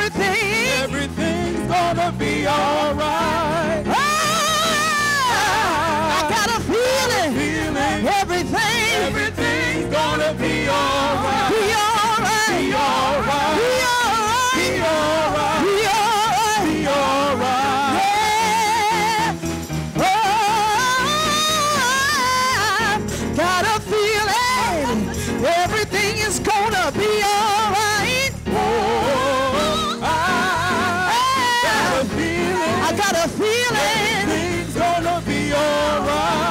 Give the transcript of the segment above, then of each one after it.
everything's gonna be all right. I got a feeling, everything's gonna be all right. Be all right. Be all right. Be all right. Be all right. Be all right. Be all right. Yeah. Oh, got a feeling everything is gonna be all right. Oh, I got a feeling everything's gonna be all right.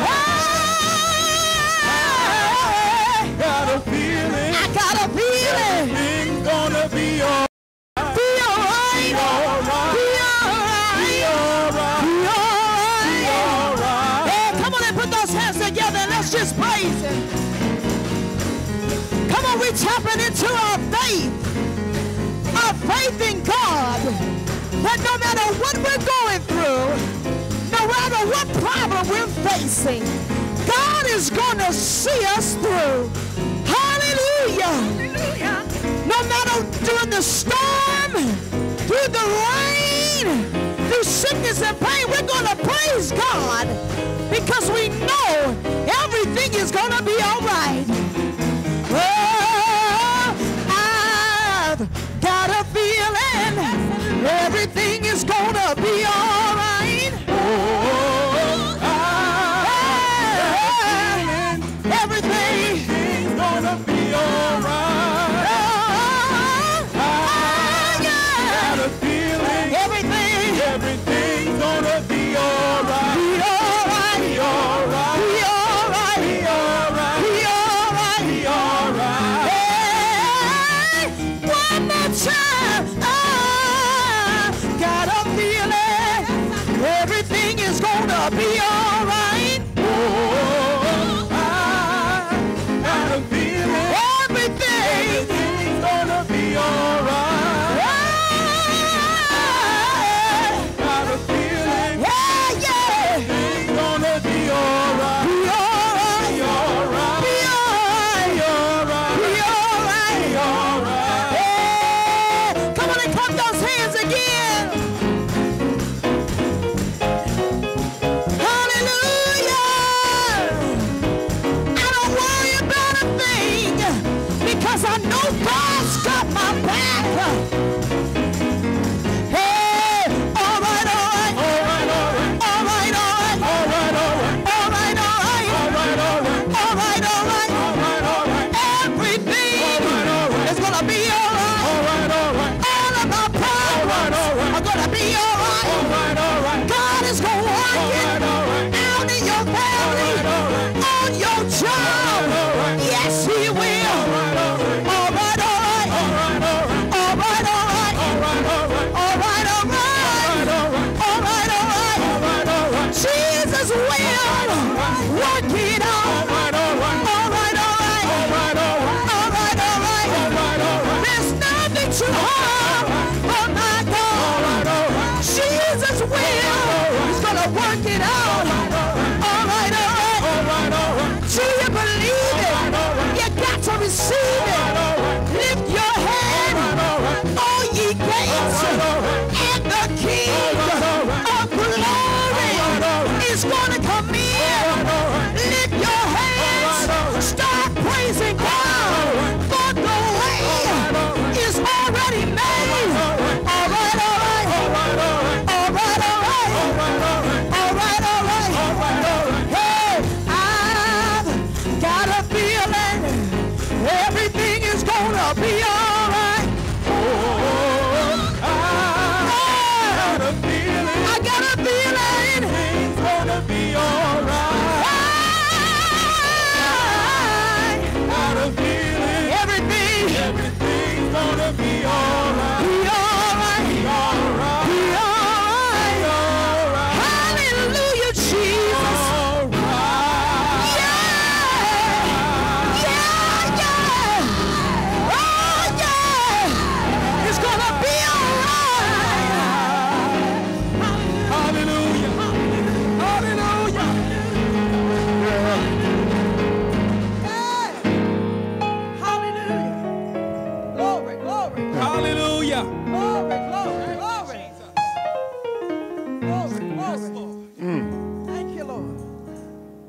Got a feeling. I got a feeling. Everything's gonna be all right. Be all right. Be all right. Be all right. Be all right. Be all right. Be all right. Hey, come on and put those hands together and let's just praise him. Come on, we're tapping into our faith in God. That no matter what we're going through, no matter what problem we're facing, God is going to see us through. Hallelujah. No matter during the storm, through the rain, through sickness and pain, we're going to praise God because we know everything is going to be all right. Oh, I've got a feeling everything is going to be all right. Oh, everything's gonna be all right. I got a feeling everything's gonna be all right. Be all right. Be all right. Be all right. Be all right. Be all right. Be all right. Hey, one more time. I got a feeling everything is gonna be all right. Oh, I got a feeling everything's gonna be all right. Got a feeling Yeah. everything's gonna be all right. Be all right. Be all right. Be all right. Be all right. Be all right. Be all right. Hey, come on and clap those hands again. Hallelujah. I don't worry about a thing because I know God's got my back. Hey, all right, all right. All right, all right. All right, all right. All right, all right. All right, all right. All right, all right. All right, all right. All right, all right. Everything All right, all right. is gonna be all right. All right, all right. All of my problems all right. are gonna be all right. All right, all right. God is gonna work All it right, all right. out in your family, All right, all right. on your job. all right. Yes, He will. All right, all right. All right, all right. All right, all right. All right, all right. All right, all right. All right, all right. All right, All right, all right. all right. All right. Jesus will work it out. All right, all right. All right, all right. All right, all right. All right, all right. All right, all right. There's nothing too hard for my God. All right, all right. Jesus will. He's gonna work it out. All right, all right. All right, all right. Do you believe it? You got to receive it. Lift your head, all ye gates, and the King of glory is gonna come in. Lift your hands, start praising God, for the way is already made. All right, all right. All right, all right. All right, all right. Hey, I've got a feeling everything is gonna be all right. I got a feeling I got a feeling everything's gonna be all right. Got a feeling everything's gonna be all right. be all right. Be all right. Be all right. All right. Hallelujah, Jesus. All right. Yeah. Yeah, yeah. Oh, yeah. It's gonna be all right. Hallelujah. Hallelujah. Hey. Hallelujah. Glory, glory, Hallelujah. glory, glory.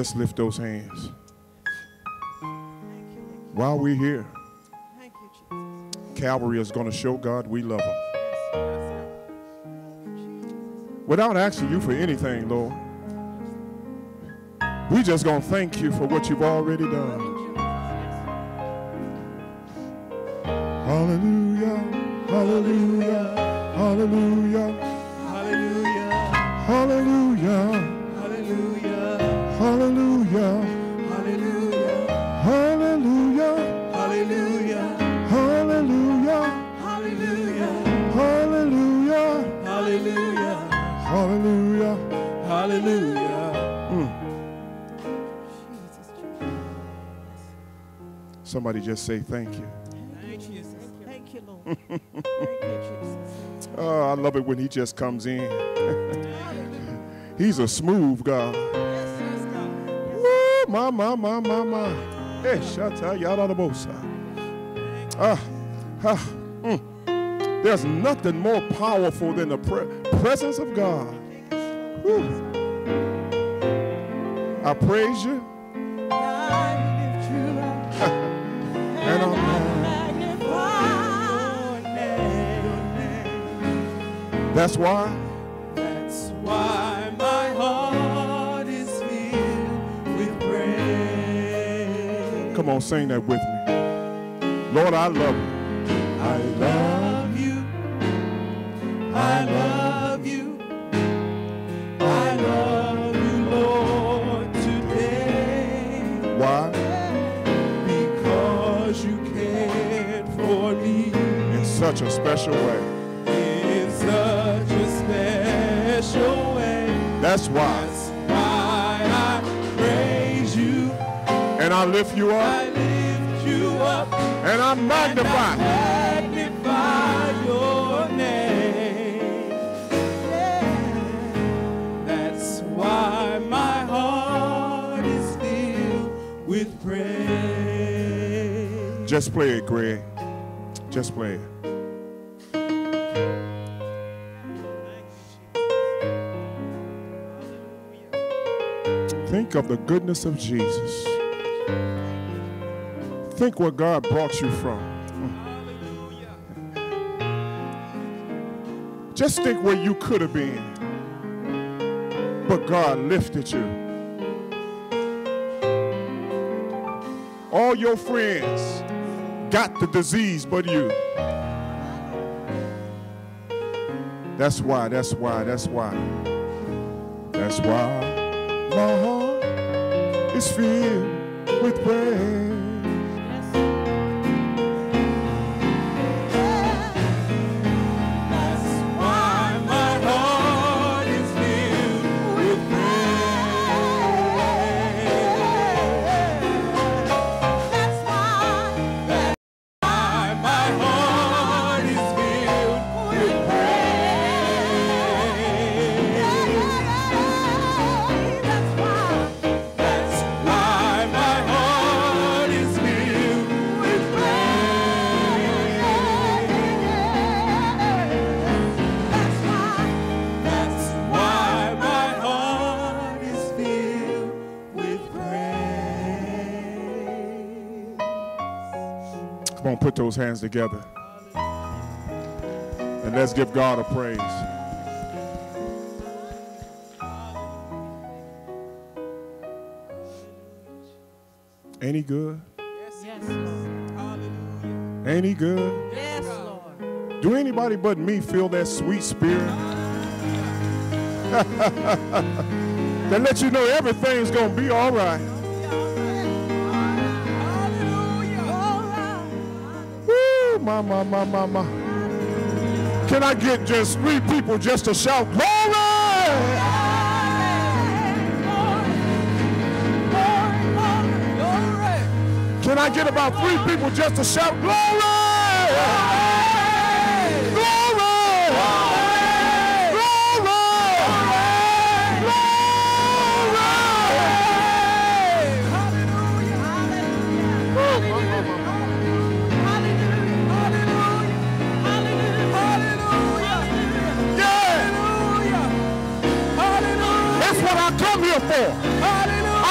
Just lift those hands. While we're here, Calvary is going to show God we love him. Without asking you for anything, Lord, we just going to thank you for what you've already done. Hallelujah, hallelujah, hallelujah, hallelujah, hallelujah, hallelujah, hallelujah, hallelujah, hallelujah, hallelujah, hallelujah, hallelujah, hallelujah, hallelujah, hallelujah. Somebody just say thank you. Thank you, Jesus. Thank you, Lord. Thank you, Jesus. Oh, I love it when he just comes in. He's a smooth God. Yes, God. Woo, my. Hey, shata yada the bosa. There's nothing more powerful than the presence of God. Woo. I praise you. And I'm That's why my heart is filled with praise. Come on, sing that with me. Lord, I love you. I love you. I love you. I love you, Lord, today. Why? Because you cared for me In such a special way. in such a special way. That's why. That's why I praise you. And I lift you up. I lift you up. And I magnify. Magnify your name. That's why my heart is filled with praise. Just play it, Greg. Just play it. Think of the goodness of Jesus. Think where God brought you from. Just think where you could have been. But God lifted you. All your friends got the disease but you. That's why my heart is filled with praise. Come on, put those hands together. And let's give God a praise. Ain't he good? Yes, Lord. Ain't he good? Yes, Lord. Do anybody but me feel that sweet spirit? That lets you know everything's going to be all right. Woo, my. Can I get just 3 people just to shout glory? Can I get about 3 people just to shout glory? For. I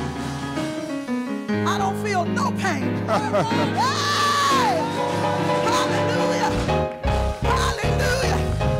Hallelujah. Hallelujah.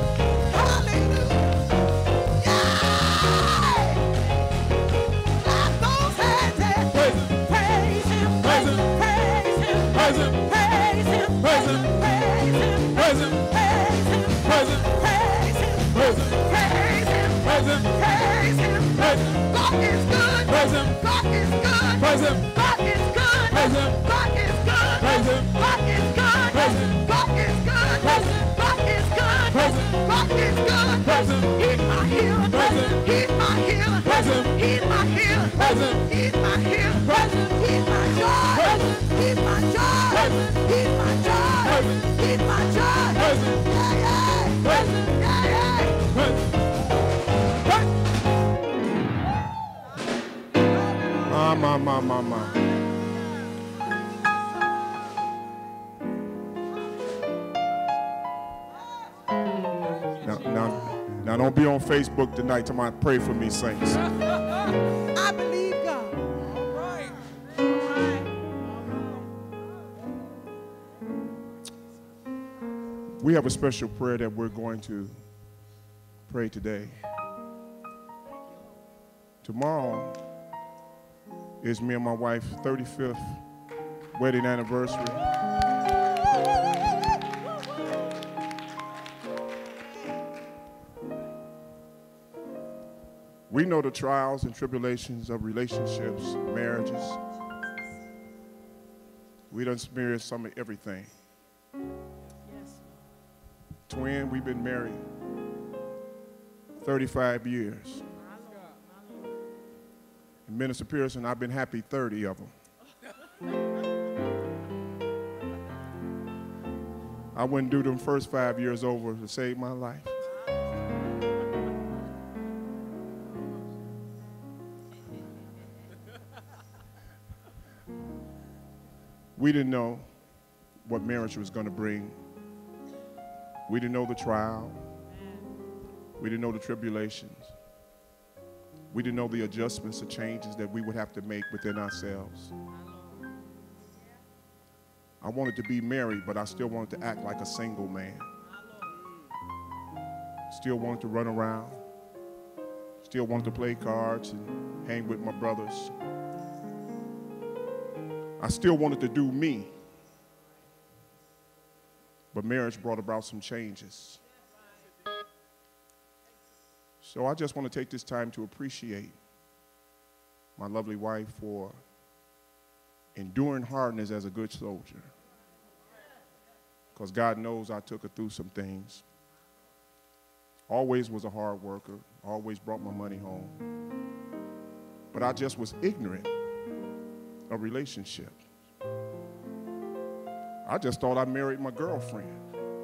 Hallelujah. Yay! Clap those hands and praise him. Praise him. Praise him. Praise him. Praise him. Praise him. Praise him. Praise him. Praise him. Praise him. Praise him. Praise him. Praise him. Praise him. Praise him. Praise him. Praise him. God is good. Praise him. God is good. Praise him. God is good. Praise him. God is good. Praise him. God is good. Praise him. God is good. Praise him. God is good. Praise him. God is good. Praise him. He's my healer. Praise him. He's my healer. Praise him. He's my healer. Praise him. He's my healer. Praise him. He's my joy. Praise him. He's my joy. Praise him. He's my joy. Praise him. He's my joy. Praise him. Yeah, yeah. Praise him. Yeah, yeah. Praise him. My. Now don't be on Facebook tonight. Tomorrow, pray for me, saints. I believe God. All right. We have a special prayer that we're going to pray today. Tomorrow is me and my wife's 35th wedding anniversary. We know the trials and tribulations of relationships, marriages. We done experienced some of everything. Yes. Twin, we've been married 35 years. And Minister Pearson, I've been happy 30 of them. I wouldn't do them first 5 years over to save my life. We didn't know what marriage was going to bring. We didn't know the trial. We didn't know the tribulations. We didn't know the adjustments or changes that we would have to make within ourselves. I wanted to be married, but I still wanted to act like a single man. Still wanted to run around. Still wanted to play cards and hang with my brothers. I still wanted to do me. But marriage brought about some changes. So I just want to take this time to appreciate my lovely wife for enduring hardness as a good soldier. Because God knows I took her through some things. Always was a hard worker, always brought my money home. But I just was ignorant of relationship. I just thought I married my girlfriend.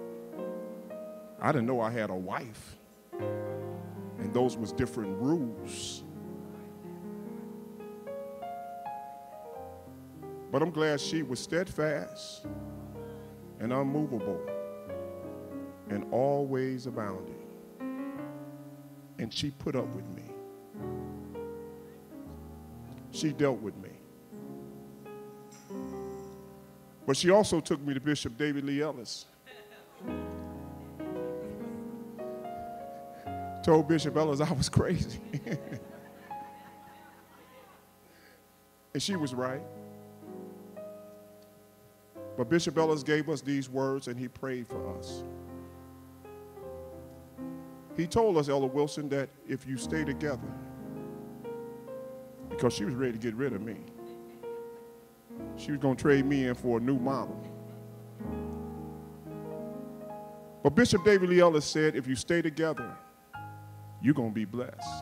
I didn't know I had a wife. And those was different rules. But I'm glad she was steadfast and unmovable and always abounding. And she put up with me. She dealt with me. But she also took me to Bishop David Lee Ellis. Told Bishop Ellis I was crazy. And she was right. But Bishop Ellis gave us these words and he prayed for us. He told us, Ella Wilson, that if you stay together, because she was ready to get rid of me. She was going to trade me in for a new model. But Bishop David Lee Ellis said, if you stay together, you're going to be blessed.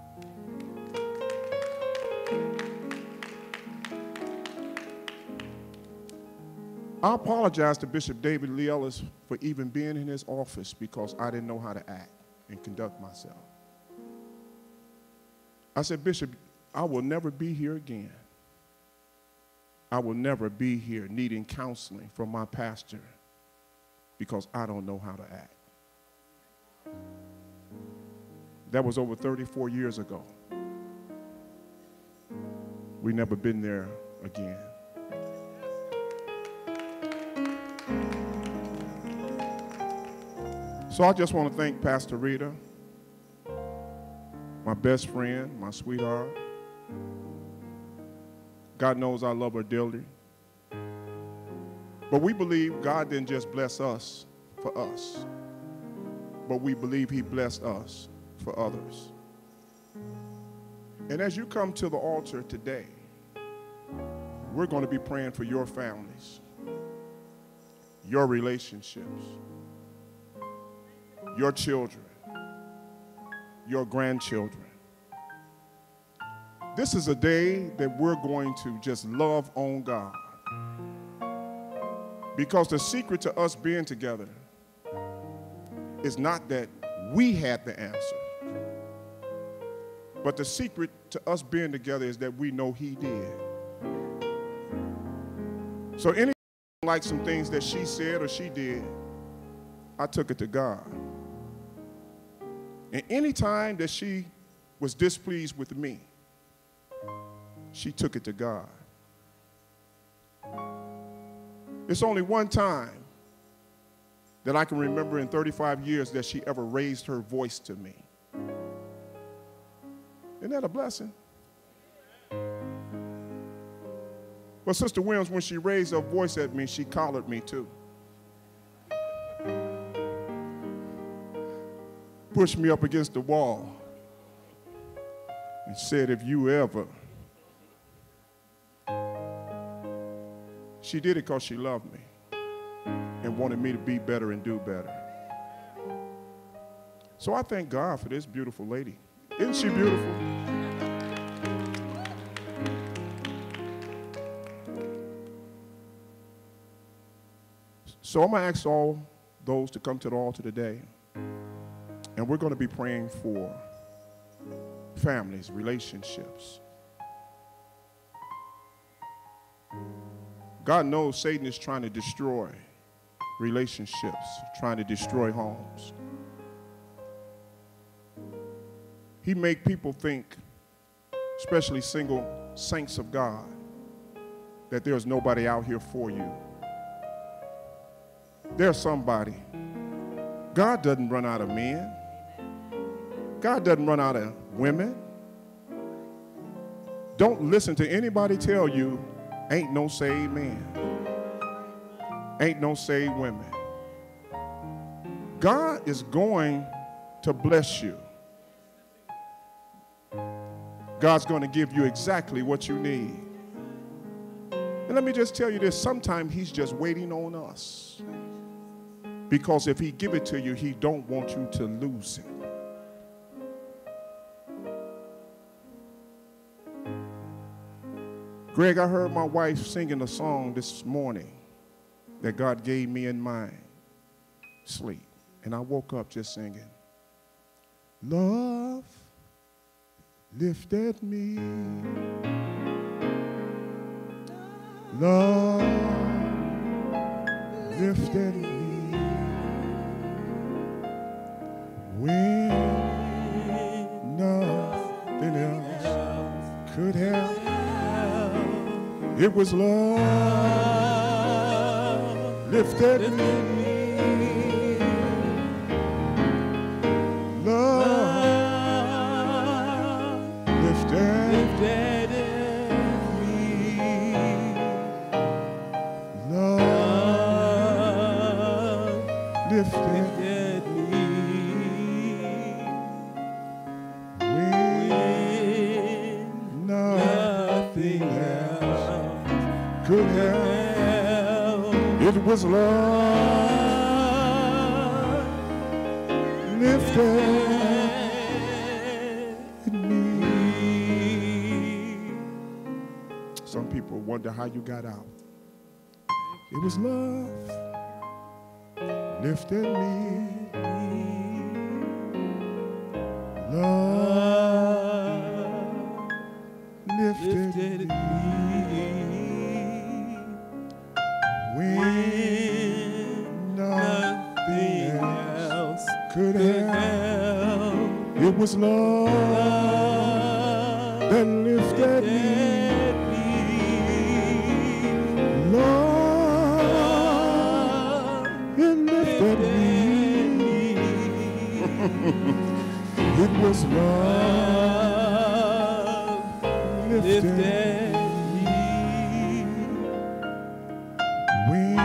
I apologize to Bishop David Lee Ellis for even being in his office because I didn't know how to act and conduct myself. I said, Bishop, I will never be here again. I will never be here needing counseling from my pastor because I don't know how to act. That was over 34 years ago. We never been there again. So I just want to thank Pastor Rita, my best friend, my sweetheart. God knows I love her dearly. But we believe God didn't just bless us for us, but we believe he blessed us for others. And as you come to the altar today, we're going to be praying for your families, your relationships, your children, your grandchildren. This is a day that we're going to just love on God. Because the secret to us being together is not that we had the answer, but the secret to us being together is that we know he did. So anything like some things that she said or she did, I took it to God. And any time that she was displeased with me, she took it to God. It's only one time that I can remember in 35 years that she ever raised her voice to me. Isn't that a blessing? Well, Sister Williams, when she raised her voice at me, she collared me too. Pushed me up against the wall and said, if you ever. She did it because she loved me and wanted me to be better and do better. So I thank God for this beautiful lady. Isn't she beautiful? So I'm going to ask all those to come to the altar today, and we're going to be praying for families, relationships. God knows Satan is trying to destroy relationships, trying to destroy homes. He make people think, especially single saints of God, that there's nobody out here for you. There's somebody. God doesn't run out of men. God doesn't run out of women. Don't listen to anybody tell you ain't no saved men. Ain't no saved women. God is going to bless you. God's going to give you exactly what you need. And let me just tell you this, sometimes he's just waiting on us. Because if he give it to you, he don't want you to lose it. Greg, I heard my wife singing a song this morning that God gave me in my sleep. And I woke up just singing. Love lifted me. Love lifted me. When nothing else could help. It was love lifted me. Love lifted me. Love lifted me. When nothing else could help. It was love lifted me. Some people wonder how you got out. It was love lifted me. Love lifted me. When nothing else could help. It was love that lifted me. Love, it lifted me. It was love lifted me when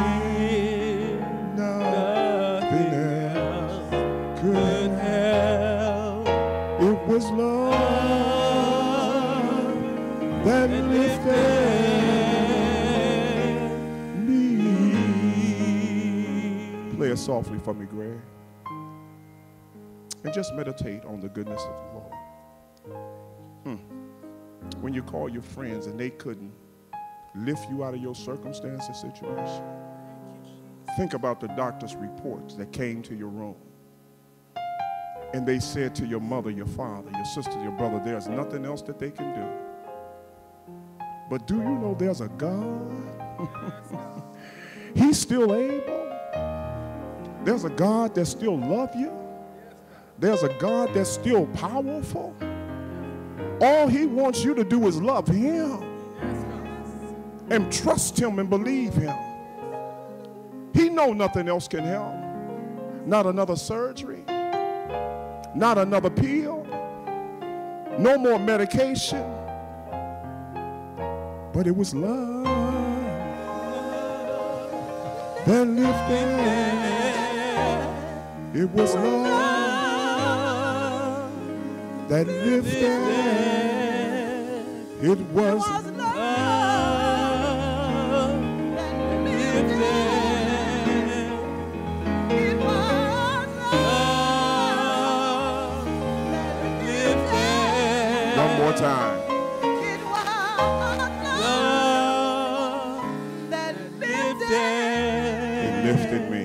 nothing else could help. It was love that lifted me. Play it softly for me, Greg. And just meditate on the goodness of the Lord. When you call your friends and they couldn't lift you out of your circumstance or situation, think about the doctor's reports that came to your room. And they said to your mother, your father, your sister, your brother, there's nothing else that they can do. But do you know there's a God? He's still able. There's a God that still loves you. There's a God that's still powerful. All he wants you to do is love him and trust him and believe him. He knows nothing else can help. Not another surgery, not another pill, no more medication. But it was love that lifted. It was love that lifted. It was love that lifted. It was love that lifted. One more time. It was love that lifted. It lifted me.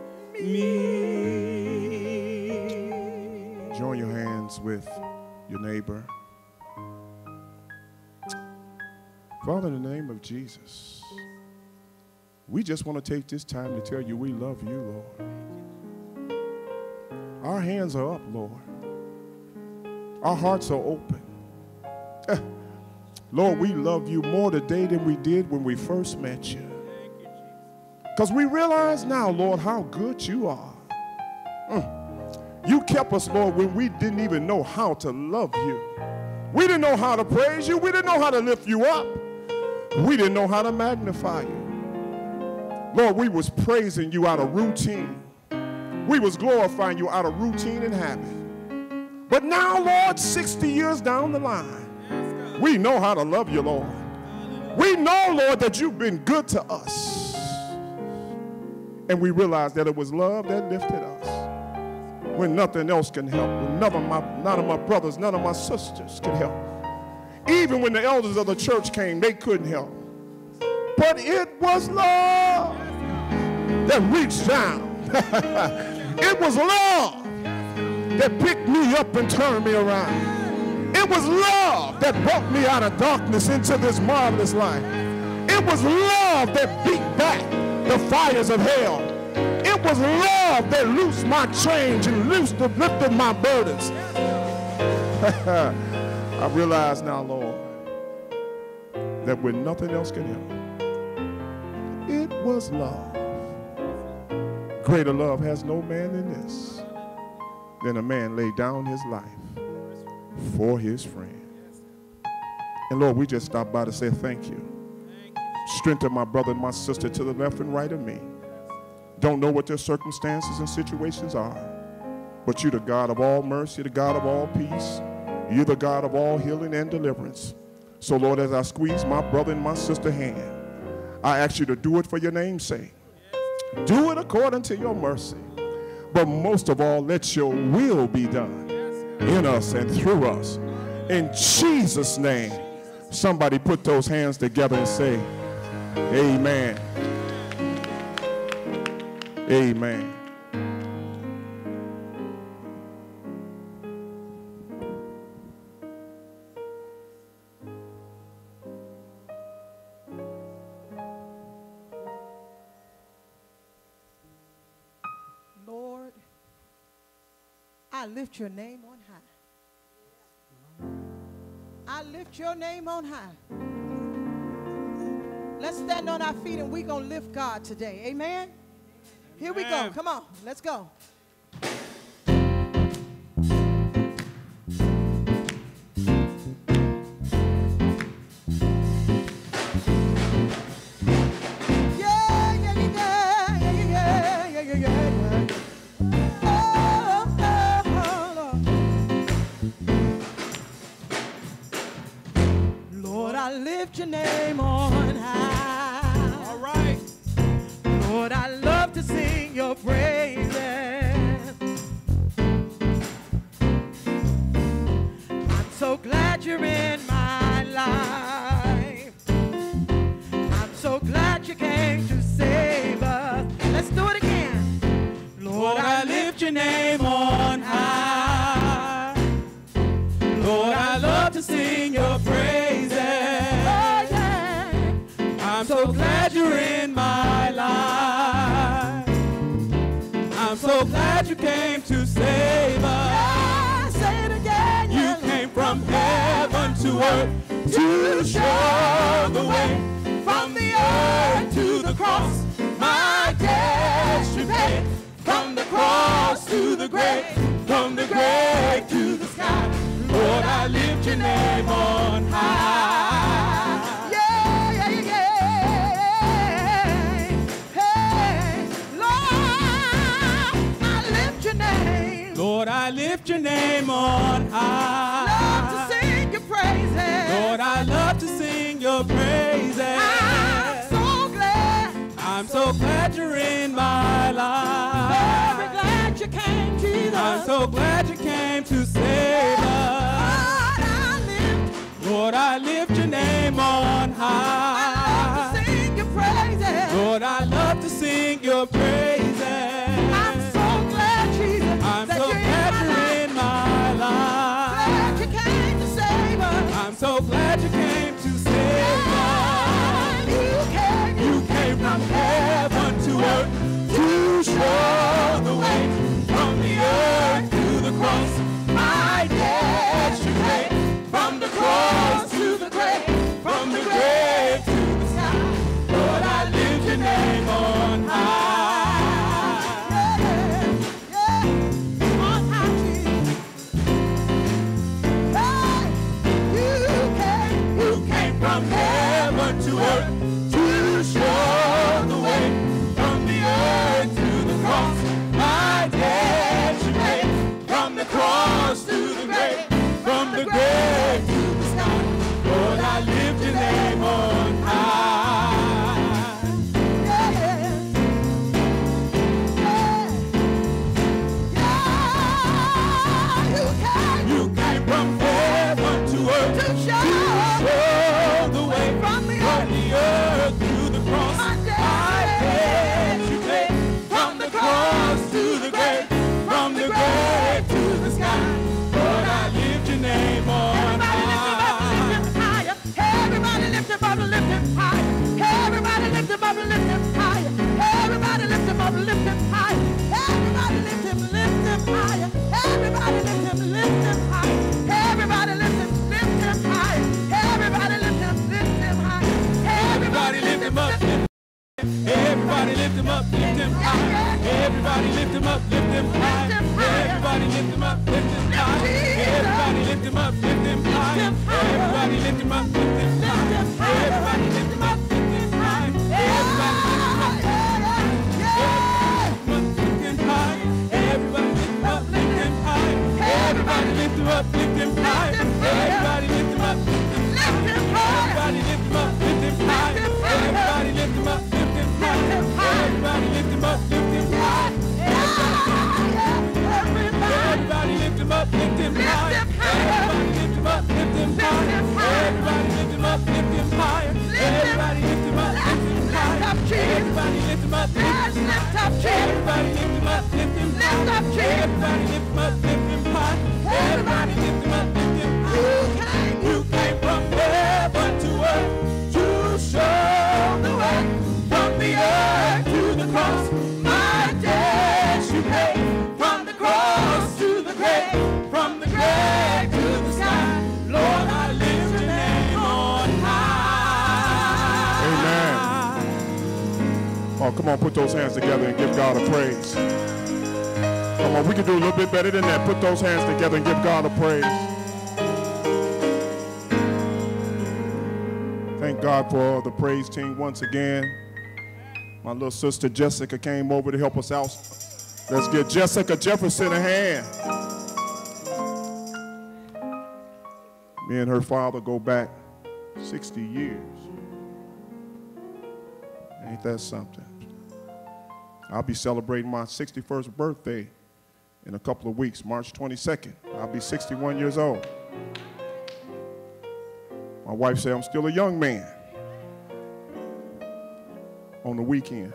Join your hands with your neighbor. Father, in the name of Jesus, we just want to take this time to tell you we love you, Lord. Our hands are up, Lord. Our hearts are open. Lord, we love you more today than we did when we first met you. Because we realize now, Lord, how good you are. You kept us, Lord, when we didn't even know how to love you. We didn't know how to praise you. We didn't know how to lift you up. We didn't know how to magnify you. Lord, we was praising you out of routine. We was glorifying you out of routine and habit. But now, Lord, 60 years down the line, we know how to love you, Lord. We know, Lord, that you've been good to us. And we realize that it was love that lifted us when nothing else can help, when none of my brothers, none of my sisters can help. Even when the elders of the church came, they couldn't help. But it was love that reached down. It was love that picked me up and turned me around. It was love that brought me out of darkness into this marvelous light. It was love that beat back the fires of hell. It was love that loosed my chains and lifted my burdens. I realize now, Lord, that when nothing else can help, it was love. Greater love has no man than this, than a man lay down his life for his friend. And Lord, we just stopped by to say thank you. Strengthen my brother and my sister to the left and right of me. Don't know what their circumstances and situations are, but you're the God of all mercy, the God of all peace. You're the God of all healing and deliverance. So, Lord, as I squeeze my brother and my sister's hand, I ask you to do it for your name's sake. Do it according to your mercy. But most of all, let your will be done in us and through us. In Jesus' name, somebody put those hands together and say, amen. Amen. Lord, I lift your name on high. I lift your name on high. Let's stand on our feet and we're going to lift God today. Amen? Here we go. Come on. Let's go. Lord, I lift your name on high. All right. Lord, I love to sing your praises. I'm so glad you're in my life. I'm so glad you came to save us. Let's do it again. Lord, I lift your name on high. Lord, I love to sing your praises. Oh, yeah. I'm so glad you're in my life. I'm so glad you came to save us. Yeah, say it again. You came from heaven to earth to show the way. From the earth to the cross, my debt you paid. From the cross to the grave, from the grave to the sky. Lord, I lift your name on high. Yeah, yeah, yeah. Hey, Lord, I lift your name. Lord, I lift your name on high. Love to sing your praises. Lord, I love to sing your praises. I'm so glad you're in my life. Very glad you came, Jesus. I'm so glad you came to save us. Lord, I lift your name on high. I love to sing your praises. Lord, I love to sing your praises. I'm so glad, Jesus. I'm that so glad you're in my life. Glad you came to save us. I'm so glad you came to save us. You came from heaven to earth to show the way. From the earth to the cross, my debt you paid. From the cross to the grave, from the grave to the sky. Lord, I lift your name on high. Yeah, yeah. On high, Jesus. Hey, You came from heaven to earth to show the way. From the earth to the cross, my debt you paid. From the cross to the grave, from the grave to the sky. Lord, I lift your name on high. yeah, yeah. You came from heaven to earth To show the way. from the earth to the cross, My debt you paid. From the cross to the grave, from the grave to the sky. Lord, I lift your name on high. Everybody lift him up, lift him higher. Everybody lift him up, lift him higher. Everybody lift him up, lift him higher. Everybody lift him higher. Everybody lift him higher. Everybody lift him higher. Everybody lift him higher. Everybody lift him up. Everybody lift him up, lift him high. Everybody lift him up, lift him high. Everybody lift him up, lift him high. Everybody lift him up, lift him high. Everybody lift him up, lift him high. Everybody lift him up, lift him high. Everybody lift him up, everybody lift him up, lift him high. Everybody lift him up, lift him high. Everybody lift him up, lift him high. Everybody lift him up, lift him high. Everybody lift him up, lift him high. Everybody lift him up, lift him high. Everybody lift him up, lift him high. Everybody lift him up, lift him high. Everybody lift him up, lift him high. Everybody lift him up, lift him high. Everybody lift him up, lift him high. Everybody lift him up, lift him high. Everybody lift him up, lift him high. Everybody lift him up, lift him high. Everybody lift him up, lift him high. You came from heaven to earth to show the way. From the earth to the cross, my debt you paid. From the cross to the grave, from the grave to the sky. Lord, I lift your name on high. Amen. Oh, come on, put those hands together and give God a praise. Come on, we can do a little bit better than that. Put those hands together and give God a praise. Thank God for the praise team once again. My little sister Jessica came over to help us out. Let's give Jessica Jefferson a hand. Me and her father go back 60 years. Ain't that something? I'll be celebrating my 61st birthday in a couple of weeks, March 22nd. I'll be 61 years old. My wife said I'm still a young man on the weekend.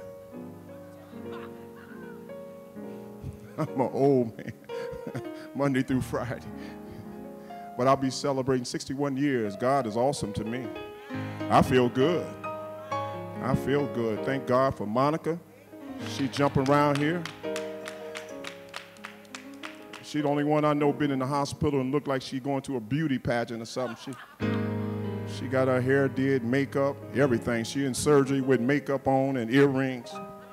I'm an old man, Monday through Friday. But I'll be celebrating 61 years. God is awesome to me. I feel good. I feel good. Thank God for Monica. She jumping around here. She the only one I know been in the hospital and looked like she going to a beauty pageant or something. She got her hair did, makeup, everything. She in surgery with makeup on and earrings.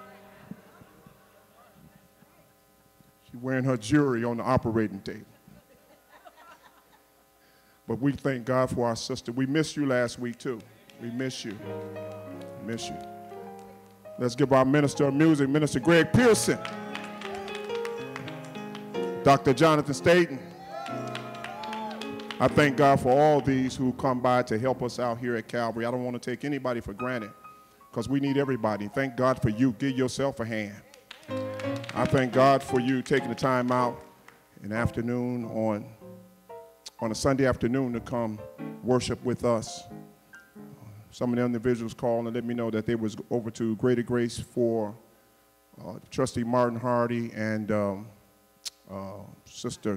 She wearing her jewelry on the operating table. But we thank God for our sister. We missed you last week too. We miss you. Miss you. Let's give our minister of music, Minister Greg Pearson. Dr. Jonathan Staten. I thank God for all these who come by to help us out here at Calvary. I don't want to take anybody for granted because we need everybody. Thank God for you. Give yourself a hand. I thank God for you taking the time out in the afternoon on a Sunday afternoon to come worship with us. Some of the individuals called and let me know that they was over to Greater Grace for Trustee Martin Hardy and Sister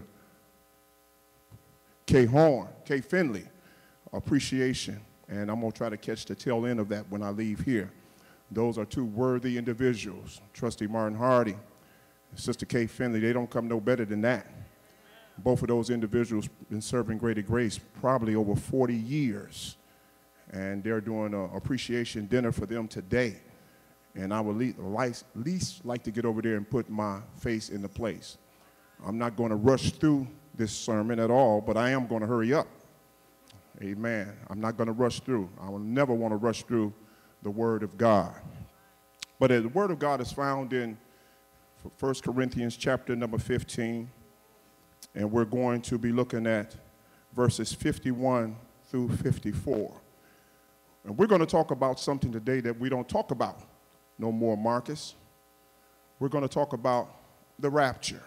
Kay Finley, appreciation. And I'm going to try to catch the tail end of that when I leave here. Those are two worthy individuals, Trustee Martin Hardy and Sister Kay Finley. They don't come no better than that. Both of those individuals been serving Greater Grace probably over 40 years. And they're doing an appreciation dinner for them today. And I would least like to get over there and put my face in the place. I'm not going to rush through this sermon at all, but I am going to hurry up. Amen. I'm not going to rush through. I will never want to rush through the Word of God. But the Word of God is found in 1 Corinthians chapter number 15. And we're going to be looking at verses 51 through 54. And we're going to talk about something today that we don't talk about no more, Marcus. We're going to talk about the rapture.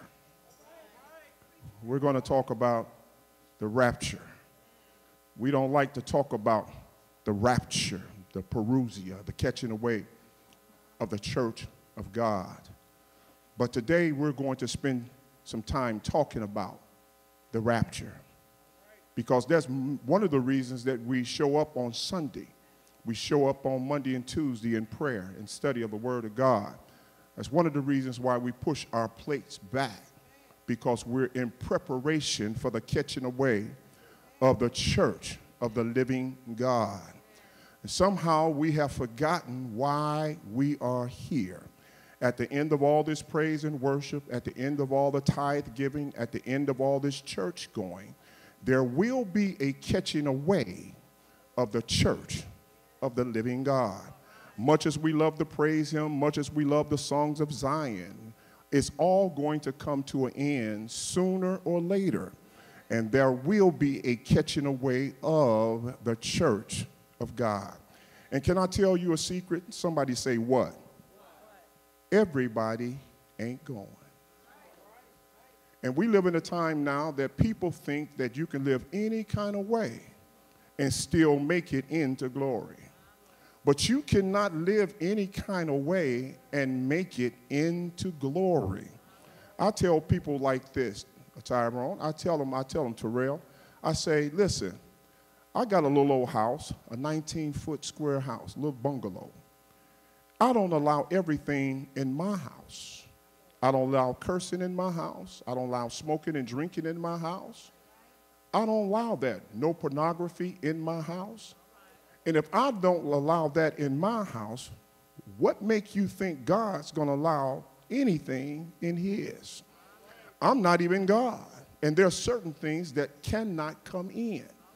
We're going to talk about the rapture. We don't like to talk about the rapture, the parousia, the catching away of the church of God. But today we're going to spend some time talking about the rapture. Because that's one of the reasons that we show up on Sunday. We show up on Monday and Tuesday in prayer and study of the Word of God. That's one of the reasons why we push our plates back, because we're in preparation for the catching away of the church of the living God. And somehow we have forgotten why we are here. At the end of all this praise and worship, at the end of all the tithe giving, at the end of all this church going, there will be a catching away of the church of the living God. Much as we love to praise him, much as we love the songs of Zion, it's all going to come to an end sooner or later. And there will be a catching away of the church of God. And can I tell you a secret? Somebody say what? Everybody ain't going. And we live in a time now that people think that you can live any kind of way and still make it into glory. But you cannot live any kind of way and make it into glory. I tell people like this, Tyrone, I tell them, Terrell, I say, listen, I got a little old house, a 19-foot square house, a little bungalow. I don't allow everything in my house. I don't allow cursing in my house. I don't allow smoking and drinking in my house. I don't allow that. No pornography in my house. And if I don't allow that in my house, what makes you think God's going to allow anything in his? I'm not even God. And there are certain things that cannot come in.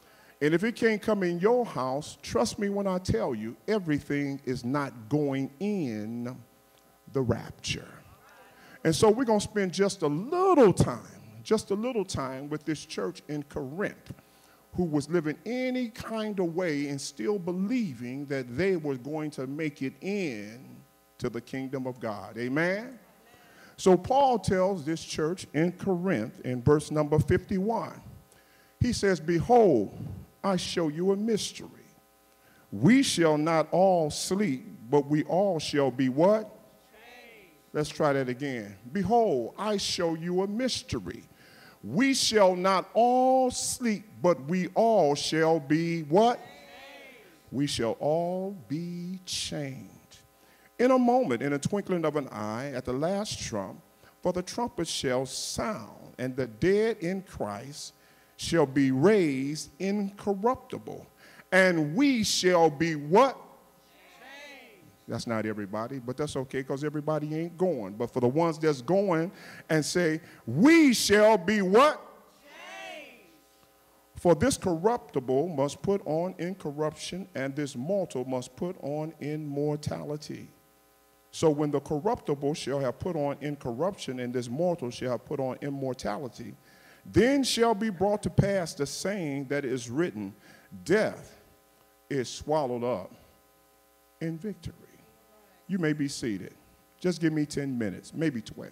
And if it can't come in your house, trust me when I tell you, everything is not going in the rapture. And so we're going to spend just a little time with this church in Corinth, who was living any kind of way and still believing that they were going to make it in to the kingdom of God. Amen? So Paul tells this church in Corinth in verse number 51, he says, behold, I show you a mystery. We shall not all sleep, but we all shall be what? Let's try that again. Behold, I show you a mystery. We shall not all sleep, but we all shall be what? We shall all be changed. In a moment, in a twinkling of an eye, at the last trump, for the trumpet shall sound, and the dead in Christ shall be raised incorruptible, and we shall be what? That's not everybody, but that's okay because everybody ain't going. But for the ones that's going and say, we shall be what? Changed. For this corruptible must put on incorruption, and this mortal must put on immortality. So when the corruptible shall have put on incorruption, and this mortal shall have put on immortality, then shall be brought to pass the saying that is written, death is swallowed up in victory. You may be seated. Just give me 10 minutes, maybe 12.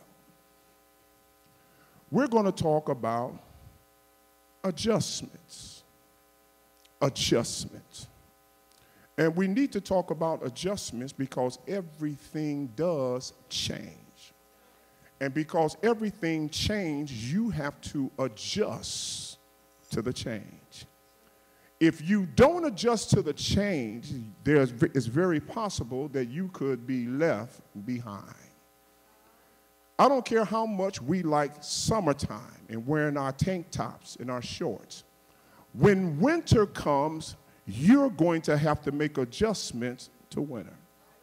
We're going to talk about adjustments. Adjustments. And we need to talk about adjustments because everything does change. And because everything changes, you have to adjust to the change. If you don't adjust to the change, it's very possible that you could be left behind. I don't care how much we like summertime and wearing our tank tops and our shorts. When winter comes, you're going to have to make adjustments to winter.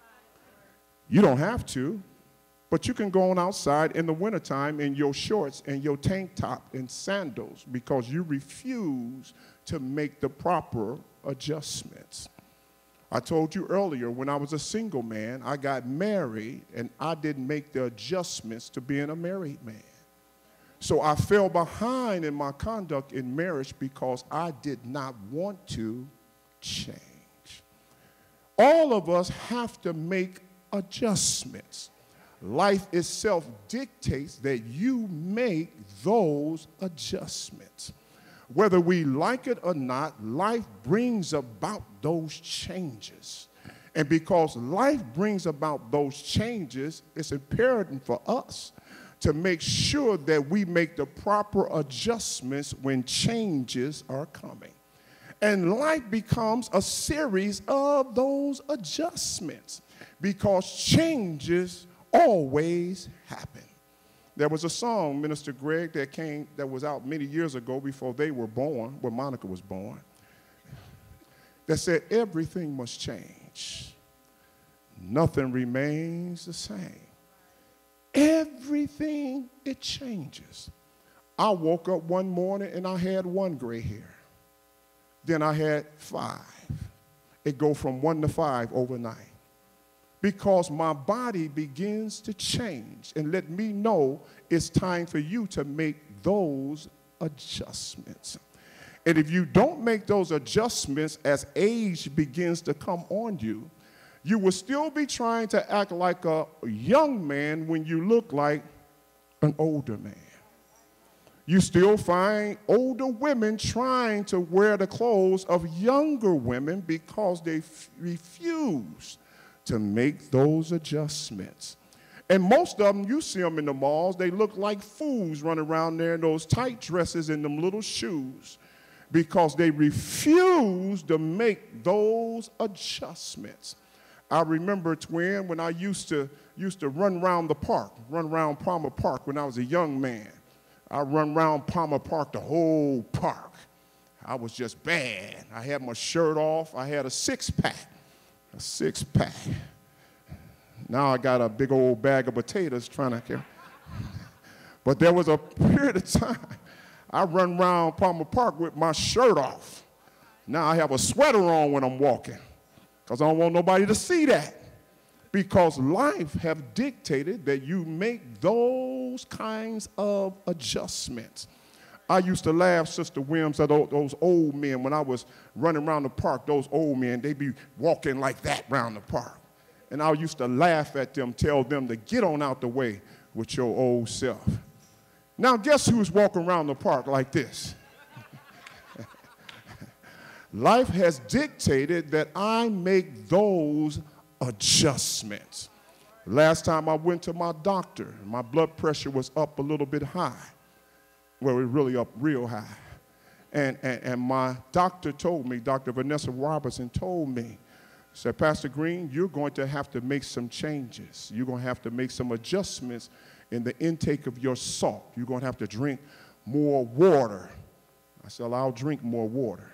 You don't have to, but you can go on outside in the wintertime in your shorts and your tank top and sandals because you refuse to make the proper adjustments. I told you earlier, when I was a single man, I got married and I didn't make the adjustments to being a married man. So I fell behind in my conduct in marriage because I did not want to change. All of us have to make adjustments. Life itself dictates that you make those adjustments. Whether we like it or not, life brings about those changes. And because life brings about those changes, it's imperative for us to make sure that we make the proper adjustments when changes are coming. And life becomes a series of those adjustments because changes always happen. There was a song, Minister Greg, that was out many years ago before they were born, where Monica was born, that said everything must change. Nothing remains the same. Everything, it changes. I woke up one morning and I had one gray hair. Then I had 5. It go from 1 to 5 overnight. Because my body begins to change and let me know it's time for you to make those adjustments. And if you don't make those adjustments as age begins to come on you, you will still be trying to act like a young man when you look like an older man. You still find older women trying to wear the clothes of younger women because they refuse to make those adjustments. And most of them, you see them in the malls, they look like fools running around there in those tight dresses and them little shoes because they refuse to make those adjustments. I remember, twin, when I used to run around the park, run around Palmer Park when I was a young man. I run around Palmer Park, the whole park. I was just bad. I had my shirt off. I had a six-pack. A six-pack. Now I got a big old bag of potatoes trying to carry. But there was a period of time I run around Palmer Park with my shirt off. Now I have a sweater on when I'm walking because I don't want nobody to see that. Because life have dictated that you make those kinds of adjustments. I used to laugh, Sister Williams, at those old men when I was running around the park. Those old men, they be walking like that around the park. And I used to laugh at them, tell them to get on out the way with your old self. Now, guess who's walking around the park like this? Life has dictated that I make those adjustments. Last time I went to my doctor, my blood pressure was up a little bit high. Well, it was really up real high. And my doctor told me, Dr. Vanessa Robertson told me, said, Pastor Green, you're going to have to make some changes. You're going to have to make some adjustments in the intake of your salt. You're going to have to drink more water. I said, I'll drink more water.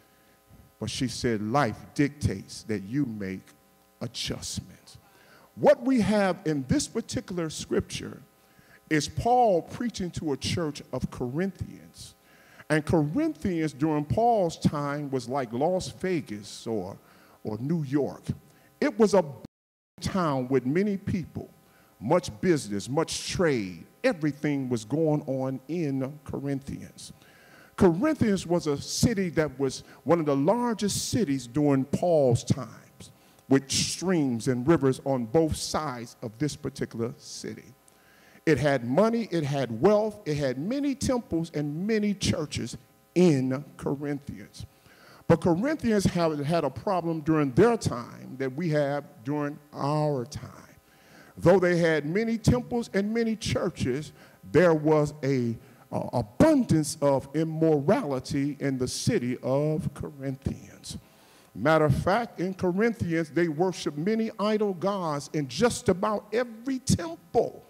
But she said, life dictates that you make adjustments. What we have in this particular scripture is Paul preaching to a church of Corinthians. And Corinthians during Paul's time was like Las Vegas or New York. It was a town with many people, much business, much trade. Everything was going on in Corinthians. Corinthians was a city that was one of the largest cities during Paul's times, with streams and rivers on both sides of this particular city. It had money, it had wealth, it had many temples and many churches in Corinthians. But Corinthians had a problem during their time that we have during our time. Though they had many temples and many churches, there was an abundance of immorality in the city of Corinthians. Matter of fact, in Corinthians, they worshiped many idol gods, and just about every temple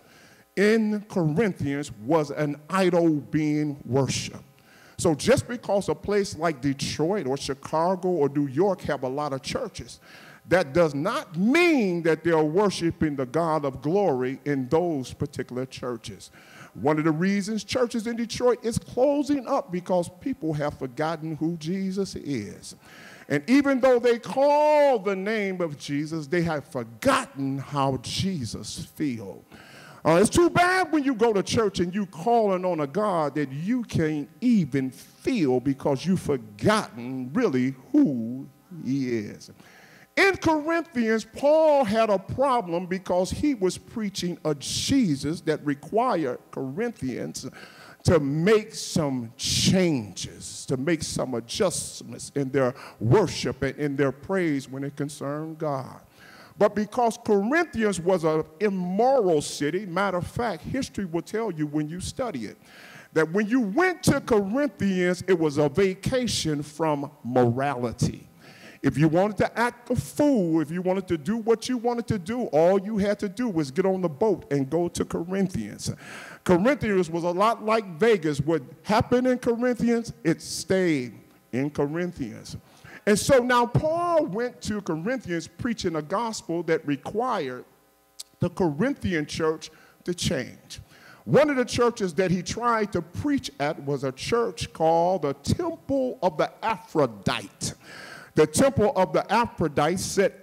in Corinthians was an idol being worshipped. So just because a place like Detroit or Chicago or New York have a lot of churches, that does not mean that they're worshiping the God of glory in those particular churches. One of the reasons churches in Detroit is closing up because people have forgotten who Jesus is. And even though they call the name of Jesus, they have forgotten how Jesus feels. It's too bad when you go to church and you calling on a God that you can't even feel because you've forgotten really who he is. In Corinthians, Paul had a problem because he was preaching a Jesus that required Corinthians to make some changes, to make some adjustments in their worship and in their praise when it concerned God. But because Corinthians was an immoral city, matter of fact, history will tell you when you study it, that when you went to Corinthians, it was a vacation from morality. If you wanted to act a fool, if you wanted to do what you wanted to do, all you had to do was get on the boat and go to Corinthians. Corinthians was a lot like Vegas. What happened in Corinthians, it stayed in Corinthians. And so now Paul went to Corinthians preaching a gospel that required the Corinthian church to change. One of the churches that he tried to preach at was a church called the Temple of the Aphrodite. The Temple of the Aphrodite set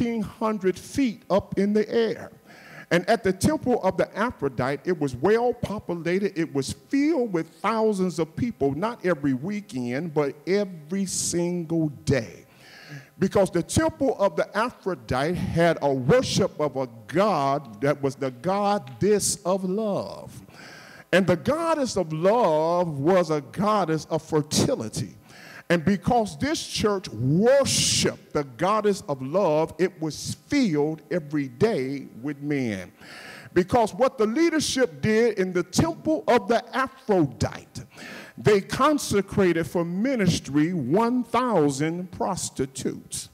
1,800 feet up in the air. And at the Temple of the Aphrodite, it was well populated. It was filled with thousands of people, not every weekend, but every single day. Because the Temple of the Aphrodite had a worship of a god that was the goddess of love. And the goddess of love was a goddess of fertility. And because this church worshiped the goddess of love, it was filled every day with men. Because what the leadership did in the Temple of the Aphrodite, they consecrated for ministry 1,000 prostitutes.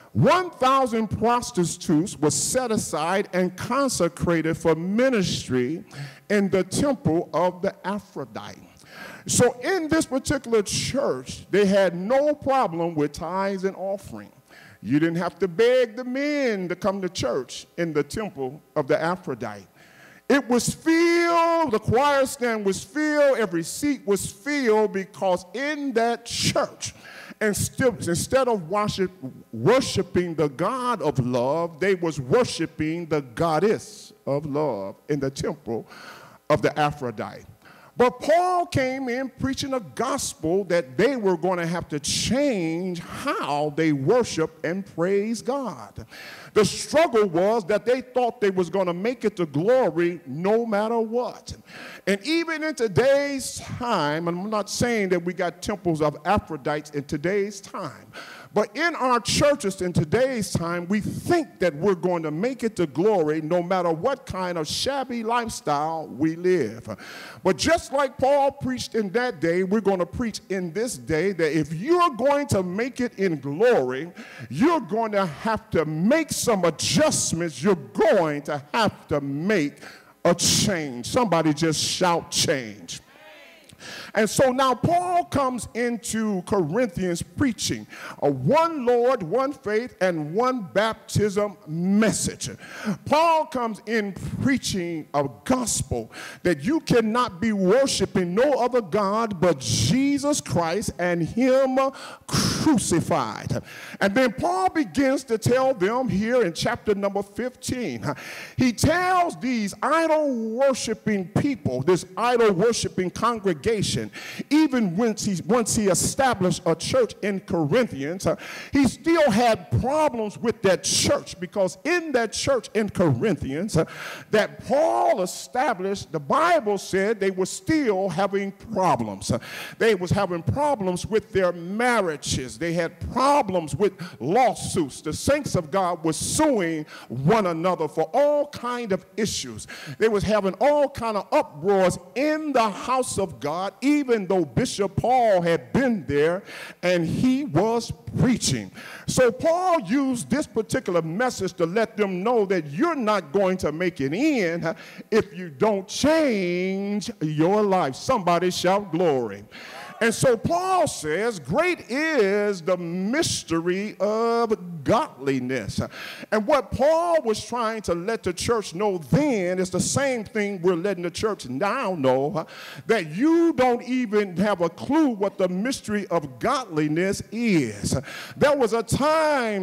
1,000 prostitutes were set aside and consecrated for ministry in the Temple of the Aphrodite. So in this particular church, they had no problem with tithes and offering. You didn't have to beg the men to come to church in the Temple of the Aphrodite. It was filled, the choir stand was filled, every seat was filled, because in that church, instead of worshiping the God of love, they was worshiping the goddess of love in the temple of the Aphrodite. But Paul came in preaching a gospel that they were going to have to change how they worship and praise God. The struggle was that they thought they was going to make it to glory no matter what. And even in today's time, and I'm not saying that we got temples of Aphrodites in today's time, but in our churches in today's time, we think that we're going to make it to glory no matter what kind of shabby lifestyle we live. But just like Paul preached in that day, we're going to preach in this day that if you're going to make it in glory, you're going to have to make some adjustments. You're going to have to make a change. Somebody just shout change. And so now Paul comes into Corinthians preaching a one Lord, one faith, and one baptism message. Paul comes in preaching a gospel that you cannot be worshiping no other God but Jesus Christ and him crucified. And then Paul begins to tell them here in chapter number 15, he tells these idol-worshiping people, this idol-worshiping congregation, even once he established a church in Corinthians, he still had problems with that church, because in that church in Corinthians that Paul established, the Bible said they were still having problems. They was having problems with their marriages. They had problems with lawsuits. The saints of God were suing one another for all kind of issues. They was having all kind of uproars in the house of God, even though Bishop Paul had been there and he was preaching. So Paul used this particular message to let them know that you're not going to make it in if you don't change your life. Somebody shout glory. And so Paul says, great is the mystery of godliness. And what Paul was trying to let the church know then is the same thing we're letting the church now know, that you don't even have a clue what the mystery of godliness is. There was a time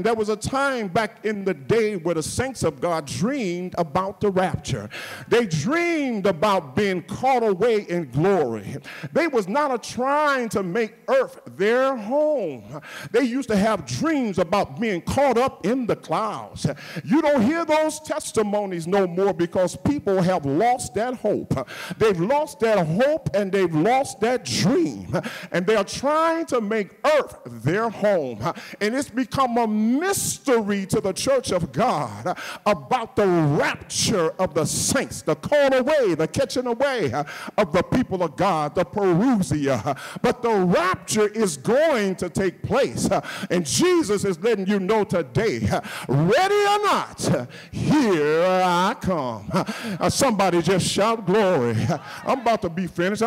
back in the day where the saints of God dreamed about the rapture. They dreamed about being caught away in glory. They was not trying to make earth their home. They used to have dreams about being caught up in the clouds. You don't hear those testimonies no more because people have lost that hope. They've lost that hope and they've lost that dream. And they are trying to make earth their home. And it's become a mystery to the church of God about the rapture of the saints, the caught away, the catching away of the people of God, the parousia. But the rapture is going to take place. And Jesus is letting you know today, ready or not, here I come. Somebody just shout glory. I'm about to be finished.